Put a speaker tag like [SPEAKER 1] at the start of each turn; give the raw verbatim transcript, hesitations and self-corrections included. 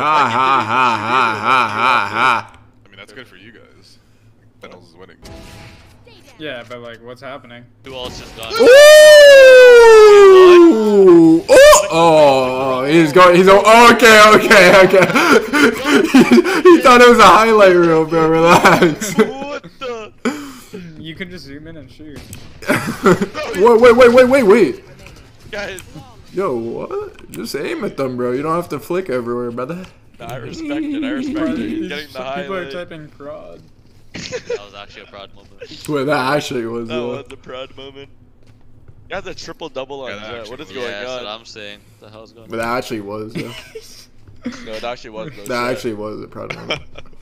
[SPEAKER 1] Ha ha ha ha ha ha ha.
[SPEAKER 2] I mean, that's good for you guys. Reynolds is winning.
[SPEAKER 3] Yeah, but like, what's happening?
[SPEAKER 4] Who else just got?
[SPEAKER 1] Ooh! Oh! Oh! He's going. He's going. Oh, okay, okay, okay. he, he thought it was a highlight reel, bro. Relax.
[SPEAKER 4] What the?
[SPEAKER 3] You can just zoom in and shoot.
[SPEAKER 1] wait, wait, wait, wait, wait, wait.
[SPEAKER 4] Guys.
[SPEAKER 1] Yo, what? Just aim at them, bro. You don't have to flick everywhere, brother.
[SPEAKER 4] No, I respect it. I respect it. He's getting the highlight.
[SPEAKER 3] People are typing prod.
[SPEAKER 4] That was actually a proud moment.
[SPEAKER 1] Wait, that actually was.
[SPEAKER 4] That
[SPEAKER 1] uh,
[SPEAKER 4] was a proud moment. You got the triple double on
[SPEAKER 2] Yeah, that
[SPEAKER 4] Jet.
[SPEAKER 2] actually
[SPEAKER 4] What is
[SPEAKER 2] was.
[SPEAKER 4] going
[SPEAKER 5] Yeah, that's
[SPEAKER 4] on?
[SPEAKER 5] what I'm saying. What the hell's going on?
[SPEAKER 1] But that actually was. Uh,
[SPEAKER 4] No, it actually was. No
[SPEAKER 1] that
[SPEAKER 4] shit.
[SPEAKER 1] actually was a proud moment.